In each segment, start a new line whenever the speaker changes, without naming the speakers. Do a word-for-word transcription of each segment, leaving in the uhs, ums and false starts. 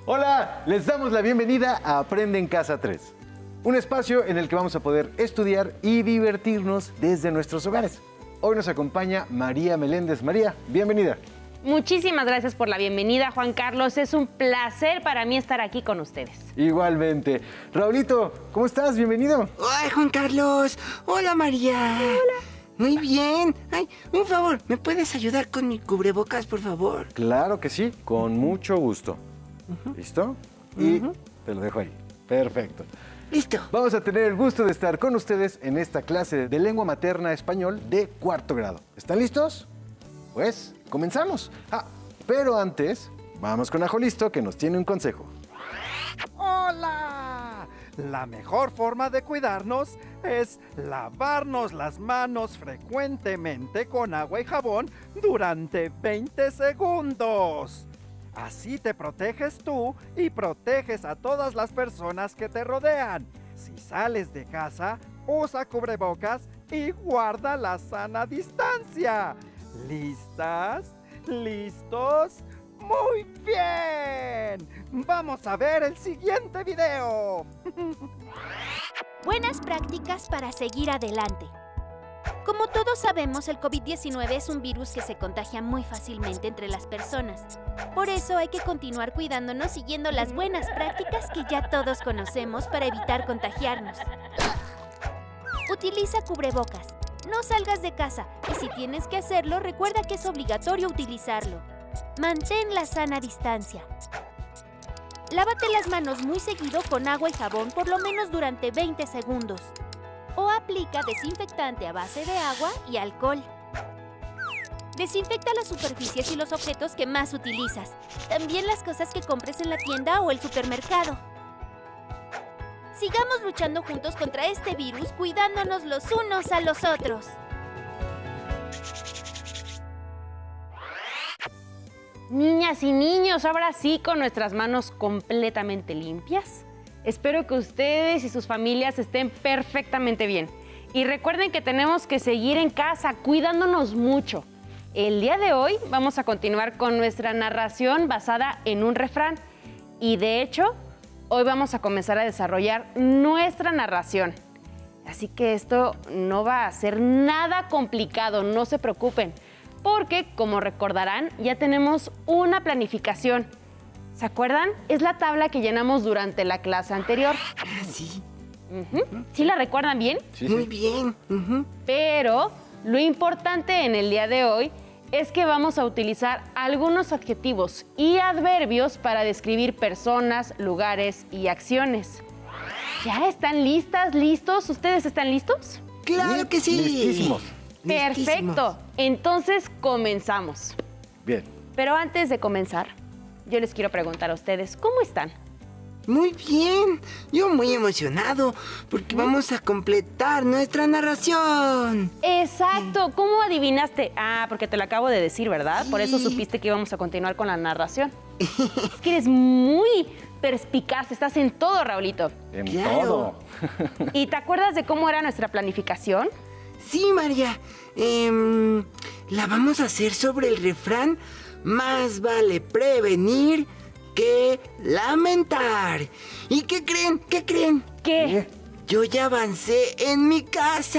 Hola, les damos la bienvenida a Aprende en Casa tres, un espacio en el que vamos a poder estudiar y divertirnos desde nuestros hogares. Hoy nos acompaña María Meléndez. María, bienvenida.
Muchísimas gracias por la bienvenida, Juan Carlos. Es un placer para mí estar aquí con ustedes.
Igualmente. Raulito, ¿cómo estás? Bienvenido.
¡Ay, Juan Carlos! ¡Hola, María!
Hola.
Muy bien. Ay, un favor, ¿me puedes ayudar con mi cubrebocas, por favor?
Claro que sí, con mucho gusto. Uh-huh. ¿Listo? Y uh-huh. te lo dejo ahí. Perfecto.
Listo.
Vamos a tener el gusto de estar con ustedes en esta clase de lengua materna español de cuarto grado. ¿Están listos? Pues, comenzamos. Ah, pero antes, vamos con Ajolisto, que nos tiene un consejo.
¡Hola! La mejor forma de cuidarnos es lavarnos las manos frecuentemente con agua y jabón durante veinte segundos. Así te proteges tú y proteges a todas las personas que te rodean. Si sales de casa, usa cubrebocas y guarda la sana distancia. ¿Listas? ¿Listos? ¡Muy bien! ¡Vamos a ver el siguiente video!
Buenas prácticas para seguir adelante. Como todos sabemos, el COVID diecinueve es un virus que se contagia muy fácilmente entre las personas. Por eso hay que continuar cuidándonos siguiendo las buenas prácticas que ya todos conocemos para evitar contagiarnos. Utiliza cubrebocas. No salgas de casa y si tienes que hacerlo, recuerda que es obligatorio utilizarlo. Mantén la sana distancia. Lávate las manos muy seguido con agua y jabón por lo menos durante veinte segundos. O aplica desinfectante a base de agua y alcohol. Desinfecta las superficies y los objetos que más utilizas. También las cosas que compres en la tienda o el supermercado. Sigamos luchando juntos contra este virus, cuidándonos los unos a los otros.
Niñas y niños, ahora sí, con nuestras manos completamente limpias. Espero que ustedes y sus familias estén perfectamente bien. Y recuerden que tenemos que seguir en casa, cuidándonos mucho. El día de hoy vamos a continuar con nuestra narración basada en un refrán. Y de hecho, hoy vamos a comenzar a desarrollar nuestra narración. Así que esto no va a ser nada complicado, no se preocupen. Porque, como recordarán, ya tenemos una planificación. ¿Se acuerdan? Es la tabla que llenamos durante la clase anterior.
Ah, sí.
Uh-huh. ¿Sí la recuerdan bien?
Sí,
Muy
sí.
bien. Uh-huh.
Pero lo importante en el día de hoy es que vamos a utilizar algunos adjetivos y adverbios para describir personas, lugares y acciones. ¿Ya están listas, listos? ¿Ustedes están listos?
¡Claro que sí!
Listísimos.
Perfecto. Entonces comenzamos.
Bien.
Pero antes de comenzar, yo les quiero preguntar a ustedes, ¿cómo están?
Muy bien. Yo muy emocionado porque vamos a completar nuestra narración.
Exacto. ¿Cómo adivinaste? Ah, porque te lo acabo de decir, ¿verdad?
Sí.
Por eso supiste que íbamos a continuar con la narración. Es que eres muy perspicaz. Estás en todo, Raulito.
En
Claro.
todo.
¿Y te acuerdas de cómo era nuestra planificación?
Sí, María. Eh, la vamos a hacer sobre el refrán: más vale prevenir que lamentar. ¿Y qué creen? ¿Qué creen?
¿Qué?
Yo ya avancé en mi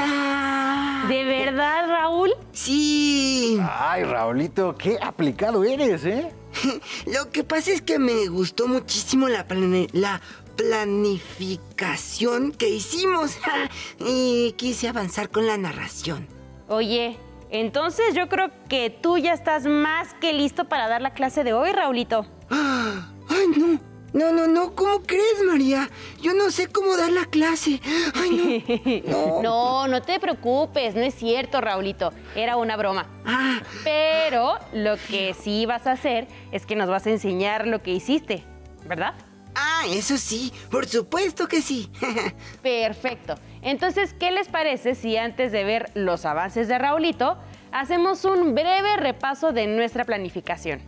casa.
¿De verdad, Raúl?
Sí.
Ay, Raulito, qué aplicado eres, ¿eh?
Lo que pasa es que me gustó muchísimo la, plane- la planificación que hicimos y quise avanzar con la narración.
Oye, entonces yo creo que tú ya estás más que listo para dar la clase de hoy, Raulito.
¡Ah! ¡Ay, no! No, no, no, ¿cómo crees, María? Yo no sé cómo dar la clase. ¡Ay, no!
No, no te preocupes, no es cierto, Raulito. Era una broma.
Ah,
Pero lo que sí vas a hacer es que nos vas a enseñar lo que hiciste, ¿verdad?
ah, eso sí, por supuesto que sí.
Perfecto. Entonces, ¿qué les parece si antes de ver los avances de Raulito, hacemos un breve repaso de nuestra planificación?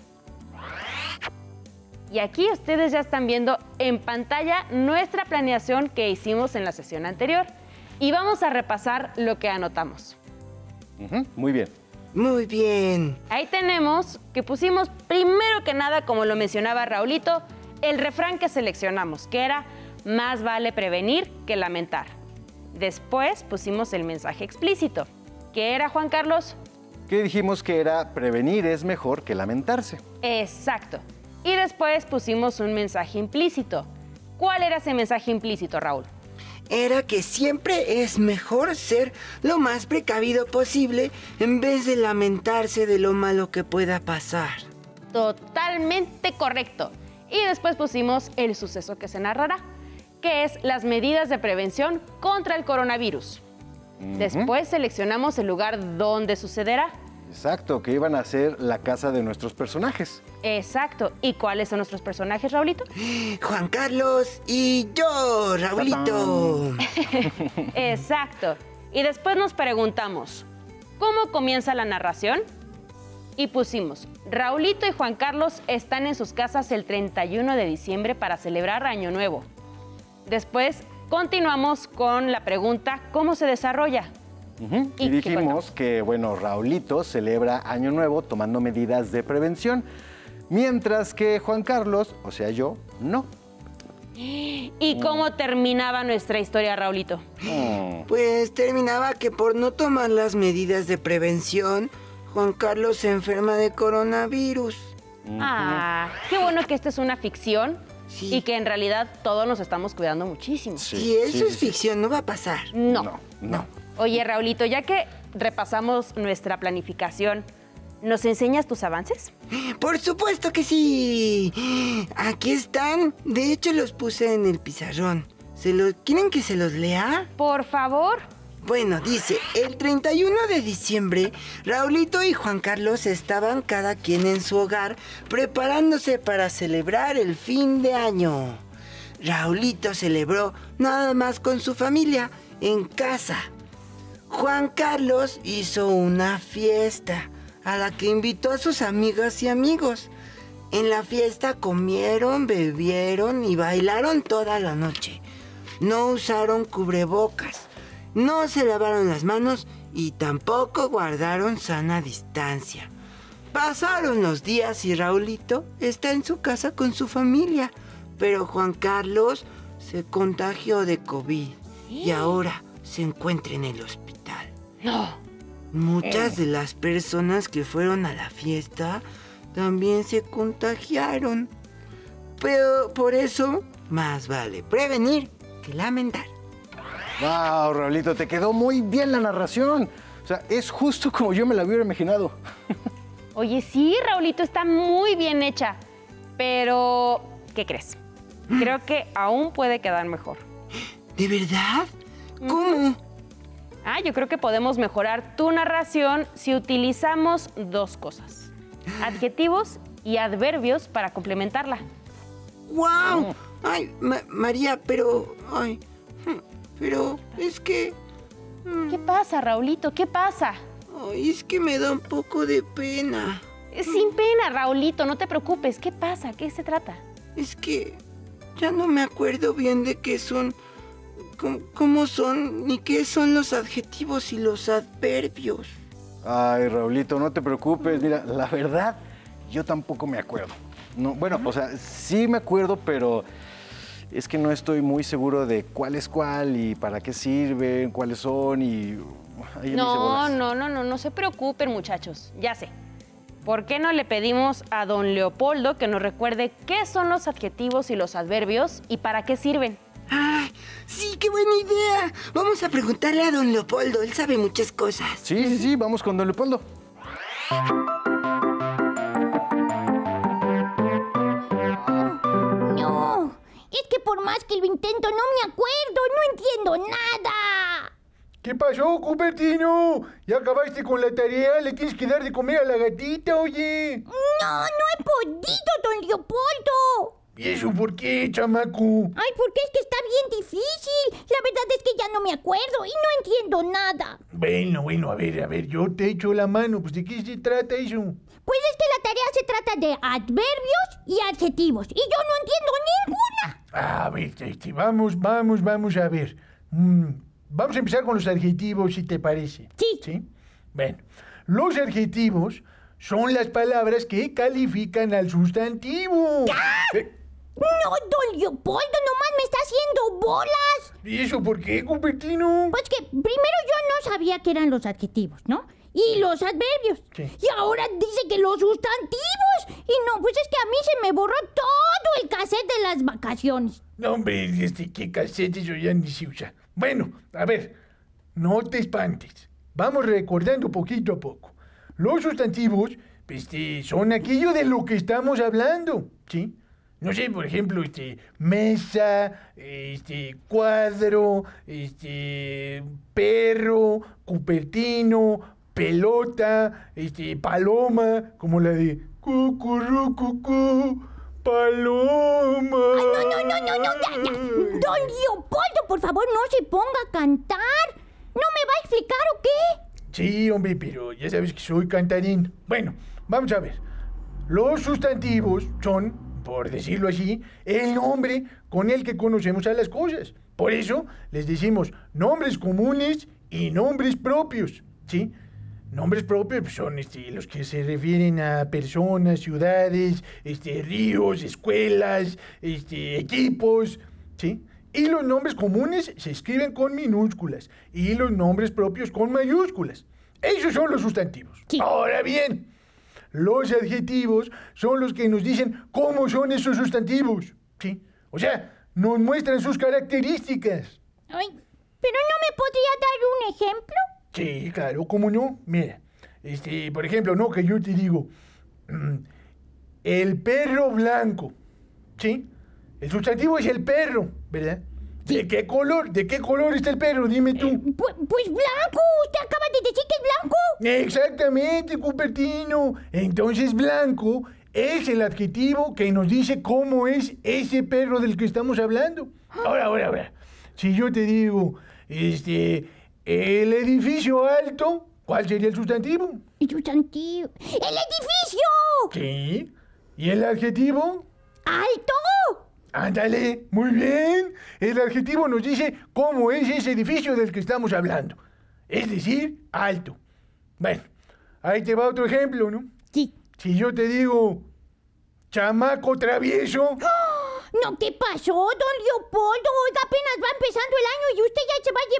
Y aquí ustedes ya están viendo en pantalla nuestra planeación que hicimos en la sesión anterior. Y vamos a repasar lo que anotamos.
Uh-huh, muy bien.
Muy bien.
Ahí tenemos que pusimos primero que nada, como lo mencionaba Raulito, el refrán que seleccionamos, que era más vale prevenir que lamentar. Después pusimos el mensaje explícito, que era, Juan Carlos.
Que dijimos que era prevenir es mejor que lamentarse.
Exacto. Y después pusimos un mensaje implícito. ¿Cuál era ese mensaje implícito, Raúl?
Era que siempre es mejor ser lo más precavido posible en vez de lamentarse de lo malo que pueda pasar.
Totalmente correcto. Y después pusimos el suceso que se narrará, que es las medidas de prevención contra el coronavirus. Uh-huh. Después seleccionamos el lugar donde sucederá.
Exacto, que iban a ser la casa de nuestros personajes.
Exacto. ¿Y cuáles son nuestros personajes, Raulito?
Juan Carlos y yo, Raulito.
Exacto. Y después nos preguntamos, ¿cómo comienza la narración? Y pusimos, Raulito y Juan Carlos están en sus casas el treinta y uno de diciembre para celebrar Año Nuevo. Después continuamos con la pregunta, ¿cómo se desarrolla?
Uh-huh. Y, y dijimos que, bueno, Raulito celebra Año Nuevo tomando medidas de prevención, mientras que Juan Carlos, o sea yo, no.
¿Y cómo terminaba nuestra historia, Raulito?
Mm. Pues terminaba que por no tomar las medidas de prevención, Juan Carlos se enferma de coronavirus.
Uh-huh. Ah, qué bueno que esta es una ficción. Sí. Y que en realidad todos nos estamos cuidando muchísimo.
Sí, si eso sí, es sí, ficción, sí. no va a pasar.
No.
No, no.
Oye, Raulito, ya que repasamos nuestra planificación, ¿nos enseñas tus avances?
¡Por supuesto que sí! Aquí están. De hecho, los puse en el pizarrón. ¿Se los, ¿Quieren que se los lea?
Por favor.
Bueno, dice, el treinta y uno de diciembre, Raulito y Juan Carlos estaban cada quien en su hogar preparándose para celebrar el fin de año. Raulito celebró nada más con su familia en casa. Juan Carlos hizo una fiesta a la que invitó a sus amigas y amigos. En la fiesta comieron, bebieron y bailaron toda la noche. No usaron cubrebocas. No se lavaron las manos y tampoco guardaron sana distancia. Pasaron los días y Raulito está en su casa con su familia, pero Juan Carlos se contagió de COVID y ahora se encuentra en el hospital.
No.
Muchas de las personas que fueron a la fiesta también se contagiaron. Pero por eso, más vale prevenir que lamentar.
¡Wow, Raulito! Te quedó muy bien la narración. O sea, es justo como yo me la hubiera imaginado.
Oye, sí, Raulito, está muy bien hecha. Pero, ¿qué crees? Creo que aún puede quedar mejor.
¿De verdad? ¿Cómo?
Ah, yo creo que podemos mejorar tu narración si utilizamos dos cosas. Adjetivos y adverbios para complementarla.
¡Wow! Oh. Ay, Ma- María, pero... Ay, pero es que...
¿Qué pasa, Raulito? ¿Qué pasa?
Ay, es que me da un poco de pena.
Sin pena, Raulito, no te preocupes. ¿Qué pasa? ¿Qué se trata?
Es que ya no me acuerdo bien de qué son... Cómo, cómo son, ni qué son los adjetivos y los adverbios.
Ay, Raulito, no te preocupes. Mira, la verdad, yo tampoco me acuerdo. No, bueno, o sea, sí me acuerdo, pero... es que no estoy muy seguro de cuál es cuál y para qué sirven, cuáles son y... Ahí
no, no, no, no, no se preocupen, muchachos. Ya sé. ¿Por qué no le pedimos a don Leopoldo que nos recuerde qué son los adjetivos y los adverbios y para qué sirven?
¡Ay, sí, qué buena idea! Vamos a preguntarle a don Leopoldo, él sabe muchas cosas.
Sí, sí, sí, vamos con don Leopoldo.
No, es que por más que lo intento no me acuerdo, no entiendo nada.
¿Qué pasó, Cupertino? ¿Ya acabaste con la tarea? ¿Le tienes que dar de comer a la gatita, oye?
No, no he podido, don Leopoldo.
¿Y eso por qué, chamaco?
Ay, porque es que está bien difícil. La verdad es que ya no me acuerdo y no entiendo nada.
Bueno, bueno, a ver, a ver, yo te echo la mano. Pues, ¿de qué se trata eso?
Pues es que la tarea se trata de adverbios y adjetivos. Y yo no entiendo ninguna.
A ver, este, vamos, vamos, vamos a ver. Mm, vamos a empezar con los adjetivos, si te parece.
Sí.
¿Sí? Bueno, los adjetivos son las palabras que califican al sustantivo.
¡Ah!
Eh,
No, don Leopoldo, nomás me está haciendo bolas.
¿Y eso por qué, Cupertino?
Pues que primero yo no sabía que eran los adjetivos, ¿no? Y los adverbios.
Sí.
Y ahora dice que los sustantivos. Y no, pues es que a mí se me borró todo el cassette de las vacaciones.
No, hombre, este, qué cassette, eso ya ni se usa. Bueno, a ver, no te espantes. Vamos recordando poquito a poco. Los sustantivos, pues, este, son aquello de lo que estamos hablando, ¿sí? No sé, por ejemplo, este, mesa, este, cuadro, este, perro, Cupertino, pelota, este, paloma, como la de cucurrucucú, paloma.
Ay, no, no, no, no, no, ya, ya. Don Leopoldo, por favor, no se ponga a cantar. ¿No me va a explicar o qué?
Sí, hombre, pero ya sabes que soy cantarín. Bueno, vamos a ver. Los sustantivos son, por decirlo así, el nombre con el que conocemos a las cosas. Por eso les decimos nombres comunes y nombres propios, ¿sí? Nombres propios son este, los que se refieren a personas, ciudades, este, ríos, escuelas, este, equipos, ¿sí? Y los nombres comunes se escriben con minúsculas y los nombres propios con mayúsculas. Esos son los sustantivos.
Sí.
Ahora bien, los adjetivos son los que nos dicen cómo son esos sustantivos, ¿sí? O sea, nos muestran sus características.
Ay, ¿pero no me podría dar un ejemplo?
Sí, claro, ¿cómo no? Mira, este, por ejemplo, no, que yo te digo, mm, el perro blanco, ¿sí? El sustantivo es el perro, ¿verdad? ¿De qué color? ¿De qué color está el perro? Dime tú.
Pues, pues blanco, usted acaba de decir que es blanco.
Exactamente, Cupertino. Entonces, blanco es el adjetivo que nos dice cómo es ese perro del que estamos hablando. Ahora, ahora, ahora. Si yo te digo, este, el edificio alto, ¿cuál sería el sustantivo?
El sustantivo. ¡El edificio!
Sí. ¿Y el adjetivo?
¡Alto!
Ándale, muy bien. El adjetivo nos dice cómo es ese edificio del que estamos hablando. Es decir, alto. Bueno, ahí te va otro ejemplo, ¿no?
Sí.
Si yo te digo chamaco travieso.
No, ¿qué pasó, don Leopoldo? Oiga, apenas va empezando el año y usted ya se va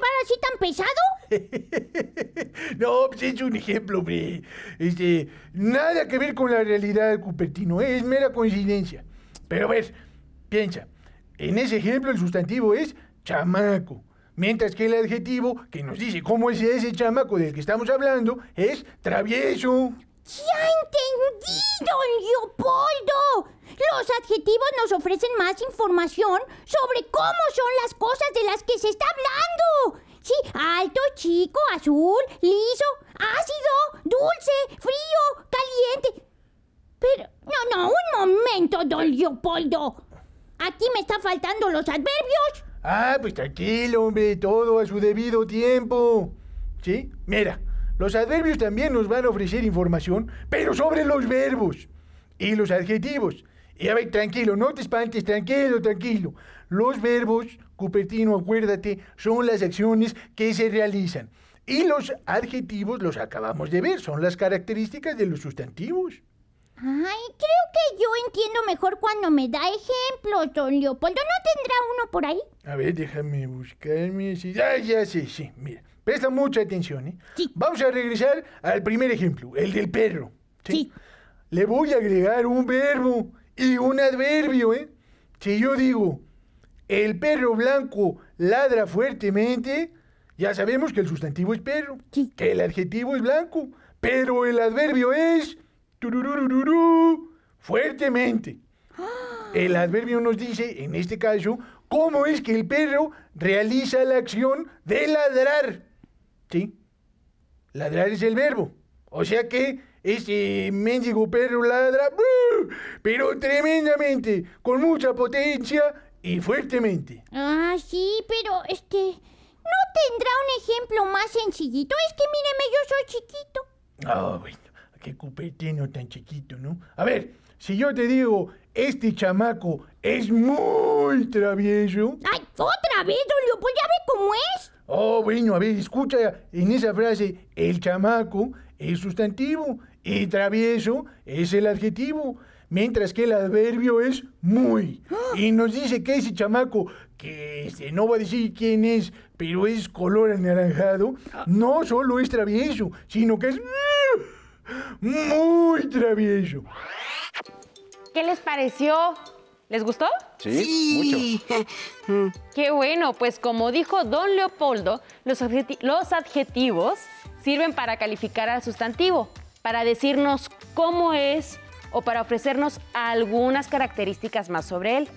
a llevar así tan pesado.
No, pues es un ejemplo, hombre. Este, nada que ver con la realidad, Cupertino. Es mera coincidencia. Pero a ver, piensa. En ese ejemplo el sustantivo es chamaco. Mientras que el adjetivo que nos dice cómo es ese chamaco del que estamos hablando es travieso.
¡Ya entendí, don Leopoldo! Los adjetivos nos ofrecen más información sobre cómo son las cosas de las que se está hablando. Sí, alto, chico, azul, liso, ácido, dulce, frío, caliente. Pero, no, no, un momento, don Leopoldo. Aquí me están faltando los adverbios.
Ah, pues tranquilo, hombre, todo a su debido tiempo. ¿Sí? Mira, los adverbios también nos van a ofrecer información, pero sobre los verbos y los adjetivos. Y a ver, tranquilo, no te espantes, tranquilo, tranquilo. Los verbos, Cupertino, acuérdate, son las acciones que se realizan. Y los adjetivos los acabamos de ver, son las características de los sustantivos.
Ay, creo que yo entiendo mejor cuando me da ejemplos, don Leopoldo. ¿No tendrá uno por ahí?
A ver, déjame buscarme. Sí, ya, ya sé, sí, mira. Presta mucha atención, ¿eh?
Sí.
Vamos a regresar al primer ejemplo, el del perro. ¿sí?
Sí.
Le voy a agregar un verbo y un adverbio, ¿eh? Si yo digo, el perro blanco ladra fuertemente, ya sabemos que el sustantivo es perro,
Sí.
que el adjetivo es blanco, pero el adverbio es turururururú, fuertemente. El adverbio nos dice, en este caso, cómo es que el perro realiza la acción de ladrar. ¿Sí? Ladrar es el verbo. O sea que ese mendigo perro ladra, ¡bú! Pero tremendamente, con mucha potencia y fuertemente.
Ah, sí, pero este... ¿no tendrá un ejemplo más sencillito? Es que míreme, yo soy chiquito.
Ah, bueno, qué Cupertino tan chiquito, ¿no? A ver, si yo te digo, este chamaco es muy travieso.
¡Ay, otra vez, don Leopoldo! ¿Ya ve cómo es?
Oh, bueno, a ver, escucha en esa frase, el chamaco es sustantivo y travieso es el adjetivo. mientras que el adverbio es muy. Y nos dice que ese chamaco, que este, no va a decir quién es, pero es color anaranjado, no solo es travieso, sino que es muy travieso.
¿Qué les pareció? ¿Les gustó?
Sí, mucho.
Qué bueno, pues como dijo don Leopoldo, los, adjeti- los adjetivos sirven para calificar al sustantivo, para decirnos cómo es o para ofrecernos algunas características más sobre él.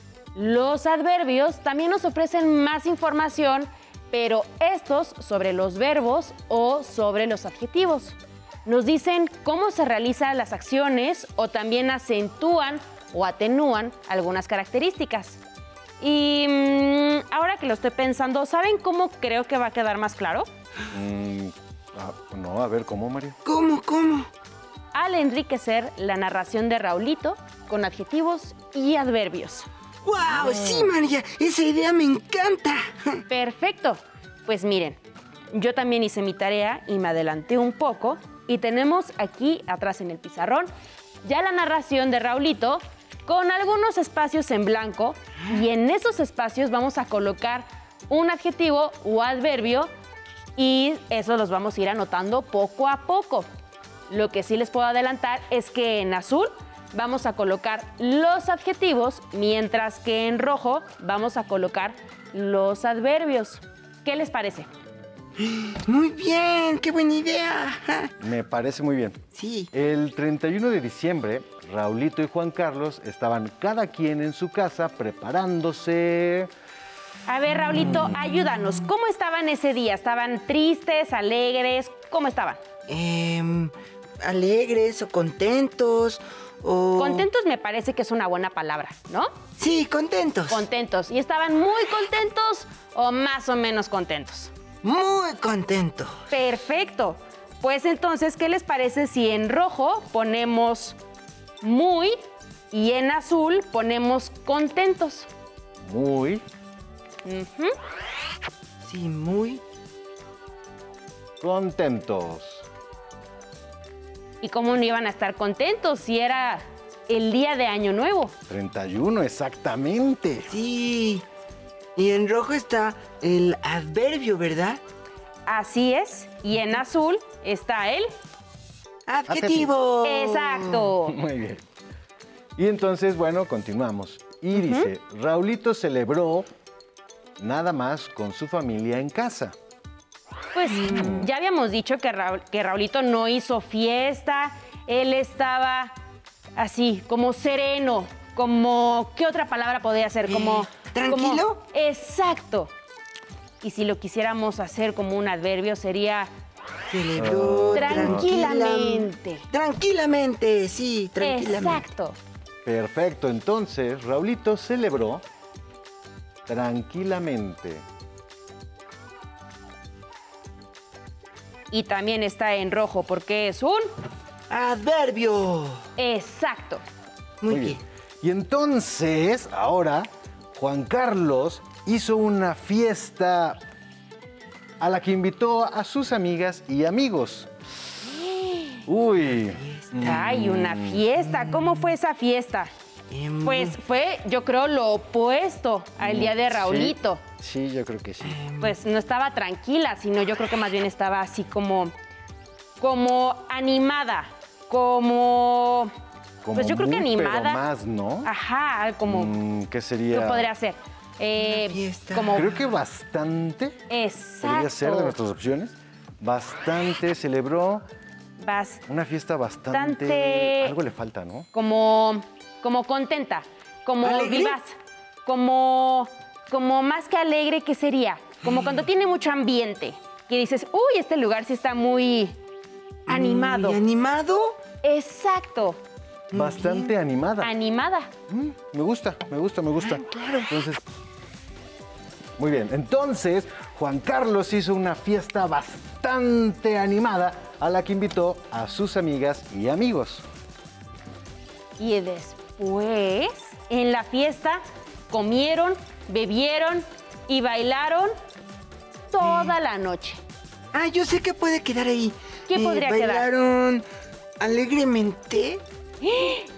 Los adverbios también nos ofrecen más información, pero estos sobre los verbos o sobre los adjetivos. Nos dicen cómo se realizan las acciones o también acentúan o atenúan algunas características. Y mmm, ahora que lo estoy pensando, ¿saben cómo creo que va a quedar más claro?
Mm, ah, no, a ver, ¿cómo, María?
¿Cómo, cómo?
Al enriquecer la narración de Raulito con adjetivos y adverbios.
¡Wow! Sí, María, esa idea me encanta.
Perfecto. Pues miren, yo también hice mi tarea y me adelanté un poco y tenemos aquí atrás en el pizarrón ya la narración de Raulito con algunos espacios en blanco y en esos espacios vamos a colocar un adjetivo o adverbio y eso los vamos a ir anotando poco a poco. Lo que sí les puedo adelantar es que en azul vamos a colocar los adjetivos, mientras que en rojo vamos a colocar los adverbios. ¿Qué les parece?
Muy bien, qué buena idea.
Me parece muy bien.
Sí.
El treinta y uno de diciembre, Raulito y Juan Carlos estaban cada quien en su casa preparándose.
A ver, Raulito, ayúdanos. ¿Cómo estaban ese día? ¿Estaban tristes, alegres? ¿Cómo estaban?
Eh, alegres o contentos o...
Contentos me parece que es una buena palabra, ¿no?
Sí, contentos.
Contentos. ¿Y estaban muy contentos o más o menos contentos?
Muy contentos.
Perfecto. Pues entonces, ¿qué les parece si en rojo ponemos muy y en azul ponemos contentos?
Muy
Ujú.
Sí, muy.
contentos.
¿Y cómo no iban a estar contentos si era el día de Año Nuevo?
treinta y uno, exactamente.
Sí. Y en rojo está el adverbio, ¿verdad?
Así es. Y en azul está el...
Adjetivo.
Exacto.
Muy bien. Y entonces, bueno, continuamos. Y dice, Raulito celebró nada más con su familia en casa.
Pues ya habíamos dicho que, Raul- que Raulito no hizo fiesta. Él estaba así, como sereno, como... ¿Qué otra palabra podría ser? Como...
Eh, ¿tranquilo?
como- exacto. Y si lo quisiéramos hacer como un adverbio sería...
Celebró
Tranquilamente.
tranquila- Tranquilamente, sí, tranquilamente.
Exacto.
Perfecto, entonces Raulito celebró tranquilamente.
Y también está en rojo porque es un...
Adverbio.
Exacto.
Muy, bien.
Y entonces, ahora, Juan Carlos hizo una fiesta a la que invitó a sus amigas y amigos. Uy.
Ay, una fiesta. ¿Cómo fue esa fiesta?
Em,
Pues fue, yo creo, lo opuesto al día de Raulito.
Sí, sí, yo creo que sí.
Pues no estaba tranquila, sino yo creo que más bien estaba así como, como animada, como,
Como
pues yo creo que
muy,
animada.
pero más, ¿no?
Ajá, como,
Mm, ¿Qué sería?
¿qué podría ser? Eh,
Una fiesta.
Como,
Creo que bastante.
exacto.
Podría ser de nuestras opciones. Bastante celebró
Bas-
una fiesta bastante.
Bastante-
Algo le falta, ¿no?
como, como contenta, como
¿Alegre?
vivaz, como, como más que alegre, ¿qué sería? Como cuando tiene mucho ambiente, que dices, uy, este lugar sí está muy animado.
¿Y animado?
Exacto,
Bastante animada.
animada.
Mm, me gusta, me gusta, me gusta.
Ah, claro.
Entonces, muy bien. Entonces, Juan Carlos hizo una fiesta bastante animada a la que invitó a sus amigas y amigos.
Y después, en la fiesta, comieron, bebieron y bailaron toda la noche.
Ah, yo sé que puede quedar ahí.
¿Qué podría quedar?
¿Bailaron alegremente?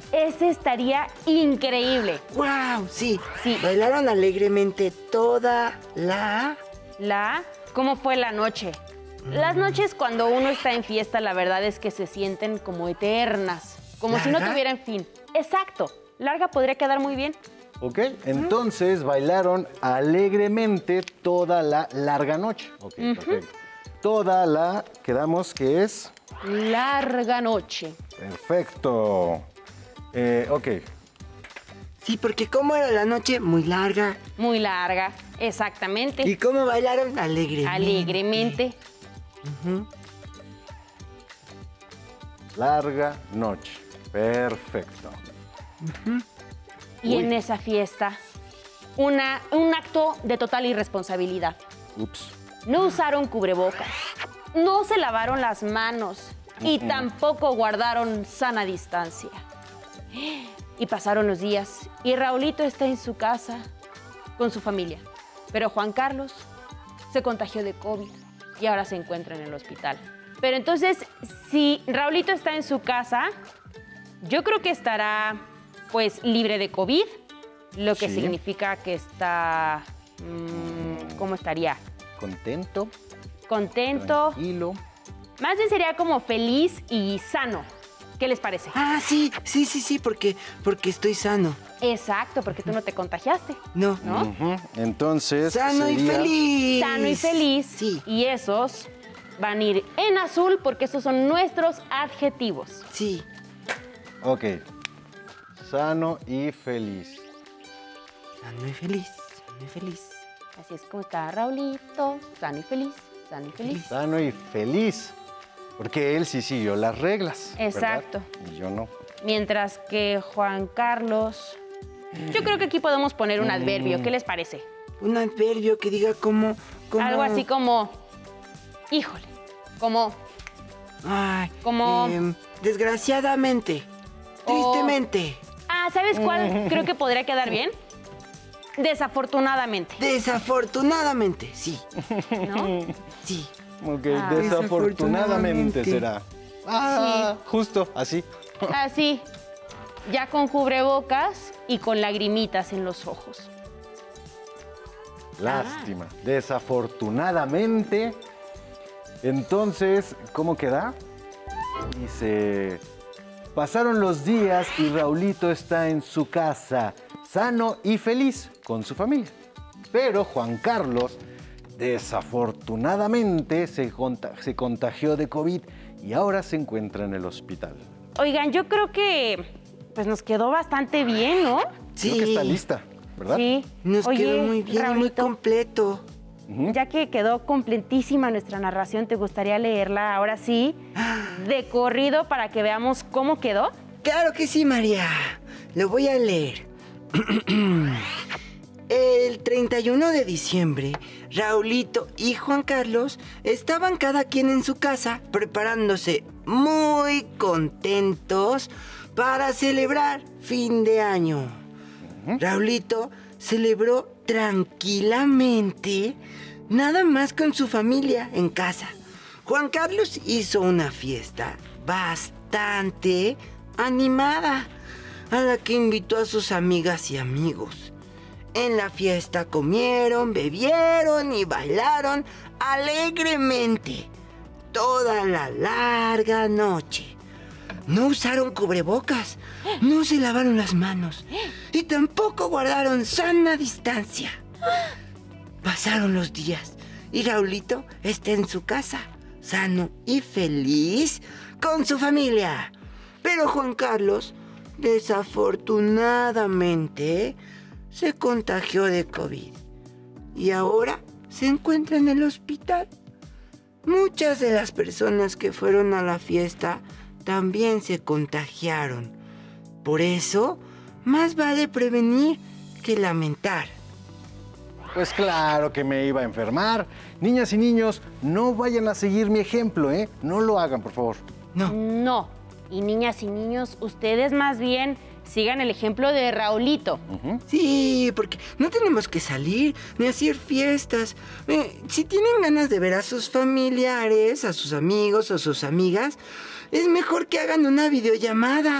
Ese estaría increíble.
¡Wow! Sí.
Sí.
Bailaron alegremente toda la...
La, ¿cómo fue la noche? Las noches cuando uno está en fiesta, la verdad es que se sienten como eternas, como si no
¿Larga?
tuvieran fin. Exacto. Larga podría quedar muy bien.
Ok, entonces bailaron alegremente toda la larga noche. Ok, perfecto. Toda la, quedamos que es...
Larga noche.
Perfecto. Eh, ok,
Sí, porque ¿cómo era la noche? Muy larga.
Muy larga. Exactamente.
¿Y cómo bailaron? Alegremente.
Alegremente.
Ujú.
larga noche. Perfecto.
Y en esa fiesta, una, un acto de total irresponsabilidad.
Ups.
No usaron cubrebocas, no se lavaron las manos y tampoco guardaron sana distancia. Y pasaron los días y Raulito está en su casa con su familia. Pero Juan Carlos se contagió de COVID y ahora se encuentra en el hospital. Pero entonces, si Raulito está en su casa, yo creo que estará pues libre de COVID, lo que
Sí.
significa que está... mmm, ¿cómo estaría?
Contento,
Contento.
tranquilo.
Más bien sería como feliz y sano. ¿Qué les parece?
Ah, sí, sí, sí, sí, porque, porque estoy sano.
Exacto, porque tú no te contagiaste,
No.
¿no?
Ujú. Entonces.
Sano y
sería-
feliz.
Sano y feliz.
Sí,
Y esos van a ir en azul porque esos son nuestros adjetivos.
sí.
Ok. Sano y feliz.
Sano y feliz, sano y feliz.
Así es como está Raulito, sano y feliz, sano y feliz.
Sano y feliz. Porque él sí siguió las reglas. ¿verdad?
Exacto.
Y yo no.
Mientras que Juan Carlos... Yo creo que aquí podemos poner un adverbio. ¿Qué les parece?
Un adverbio que diga como... como...
Algo así como... Híjole. Como...
Ay,
como-
em, desgraciadamente.
O-
Tristemente.
Ah, ¿sabes cuál creo que podría quedar bien? Desafortunadamente,
Desafortunadamente, sí,
¿no?
sí.
Ok,
Ah.
desafortunadamente
Desafortunadamente.
será. Ah, justo, así.
Así, ya con cubrebocas y con lagrimitas en los ojos.
Lástima. Desafortunadamente. Entonces, ¿cómo queda? Dice, pasaron los días y Raulito está en su casa, sano y feliz con su familia. Pero Juan Carlos, desafortunadamente, se, conta- se contagió de COVID y ahora se encuentra en el hospital.
Oigan, yo creo que pues nos quedó bastante bien, ¿no?
Sí.
Creo que está lista, ¿verdad?
Sí.
Nos
Oye,
quedó muy bien, muy
Raulito,
completo.
Ujú.
ya que quedó completísima nuestra narración, ¿te gustaría leerla ahora sí de corrido para que veamos cómo quedó?
Claro que sí, María. Lo voy a leer. El treinta y uno de diciembre, Raulito y Juan Carlos estaban cada quien en su casa preparándose muy contentos para celebrar fin de año. Raulito celebró tranquilamente, nada más con su familia en casa. Juan Carlos hizo una fiesta bastante animada, a la que invitó a sus amigas y amigos. En la fiesta comieron, bebieron y bailaron alegremente toda la larga noche. No usaron cubrebocas, no se lavaron las manos y tampoco guardaron sana distancia. Pasaron los días y Raulito está en su casa, sano y feliz con su familia. Pero Juan Carlos, desafortunadamente, se contagió de COVID y ahora se encuentra en el hospital. Muchas de las personas que fueron a la fiesta también se contagiaron. Por eso, más vale prevenir que lamentar.
Pues claro que me iba a enfermar. Niñas y niños, no vayan a seguir mi ejemplo, ¿eh? No lo hagan, por favor.
No,
No. Y niñas y niños, ustedes más bien sigan el ejemplo de Raulito.
sí, porque no tenemos que salir ni hacer fiestas. Eh, si tienen ganas de ver a sus familiares, a sus amigos o sus amigas, es mejor que hagan una videollamada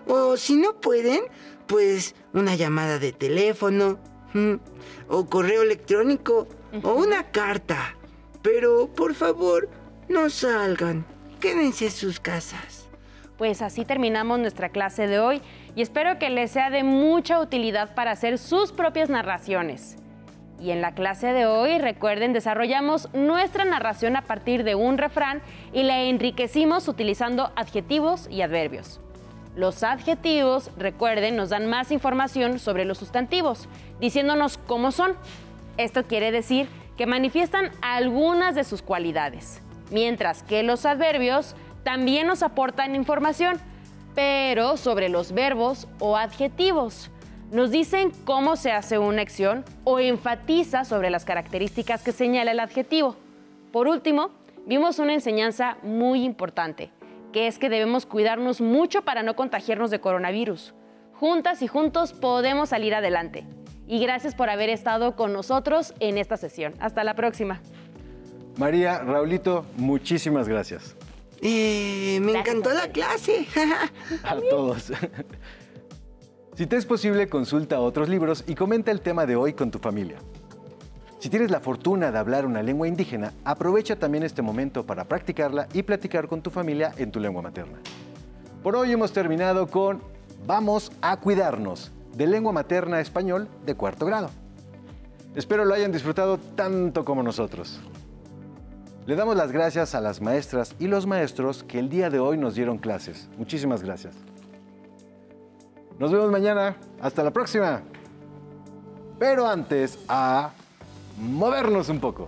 O si no pueden, pues una llamada de teléfono, ¿m? o correo electrónico, uh-huh. o una carta. Pero, por favor, no salgan. Quédense en sus casas.
Pues así terminamos nuestra clase de hoy y espero que les sea de mucha utilidad para hacer sus propias narraciones. Y en la clase de hoy, recuerden, desarrollamos nuestra narración a partir de un refrán y la enriquecimos utilizando adjetivos y adverbios. Los adjetivos, recuerden, nos dan más información sobre los sustantivos, diciéndonos cómo son. Esto quiere decir que manifiestan algunas de sus cualidades, mientras que los adverbios también nos aportan información, pero sobre los verbos o adjetivos. Nos dicen cómo se hace una acción o enfatiza sobre las características que señala el adjetivo. Por último, vimos una enseñanza muy importante, que es que debemos cuidarnos mucho para no contagiarnos de coronavirus. Juntas y juntos podemos salir adelante. Y gracias por haber estado con nosotros en esta sesión. Hasta la próxima.
María, Raulito, muchísimas gracias.
Eh, me
Gracias
encantó
a
la clase.
A todos. Si te es posible, consulta otros libros y comenta el tema de hoy con tu familia. Si tienes la fortuna de hablar una lengua indígena, aprovecha también este momento para practicarla y platicar con tu familia en tu lengua materna. Por hoy hemos terminado con Vamos a cuidarnos, de lengua materna español de cuarto grado. Espero lo hayan disfrutado tanto como nosotros. Le damos las gracias a las maestras y los maestros que el día de hoy nos dieron clases. Muchísimas gracias. Nos vemos mañana. Hasta la próxima. Pero antes, a movernos un poco.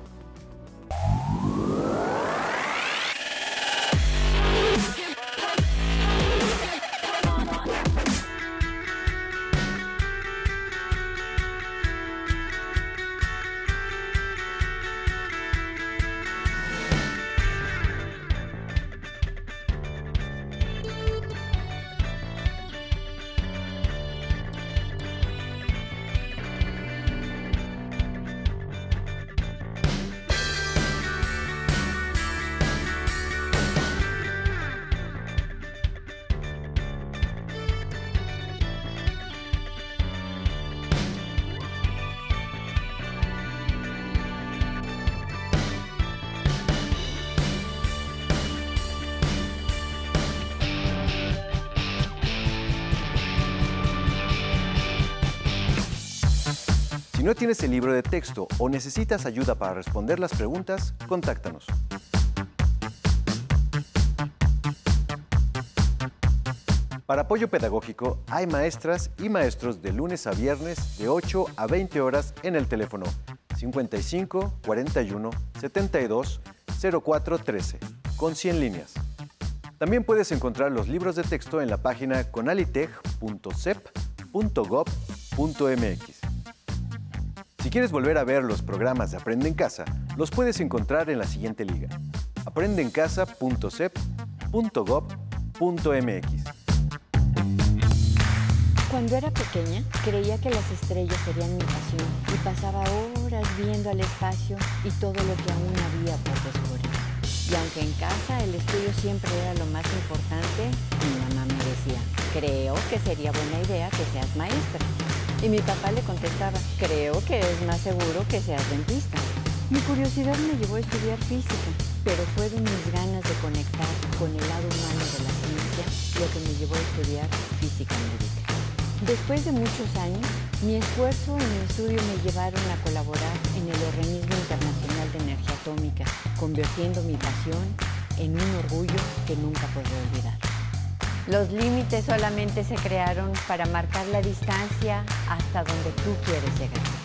Si no tienes el libro de texto o necesitas ayuda para responder las preguntas, contáctanos. Para apoyo pedagógico, hay maestras y maestros de lunes a viernes de ocho a veinte horas en el teléfono cincuenta y cinco, cuarenta y uno, setenta y dos, cero cuatro trece, con cien líneas. También puedes encontrar los libros de texto en la página conaliteg punto sep punto gob punto mx. Si quieres volver a ver los programas de Aprende en Casa, los puedes encontrar en la siguiente liga: aprende en casa punto sep punto gob punto mx.
Cuando era pequeña, creía que las estrellas serían mi pasión y pasaba horas viendo al espacio y todo lo que aún había por descubrir. Y aunque en casa el estudio siempre era lo más importante, mi mamá me decía, creo que sería buena idea que seas maestra. Y mi papá le contestaba, creo que es más seguro que seas dentista. Mi curiosidad me llevó a estudiar física, pero fueron mis ganas de conectar con el lado humano de la ciencia lo que me llevó a estudiar física médica. Después de muchos años, mi esfuerzo y mi estudio me llevaron a colaborar en el Organismo Internacional de Energía Atómica, convirtiendo mi pasión en un orgullo que nunca podré olvidar. Los límites solamente se crearon para marcar la distancia hasta donde tú quieres llegar.